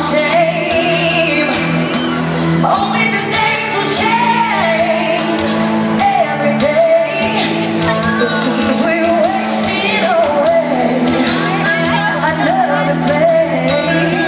same. Only the names will change every day. As soon as we waste it away, another place.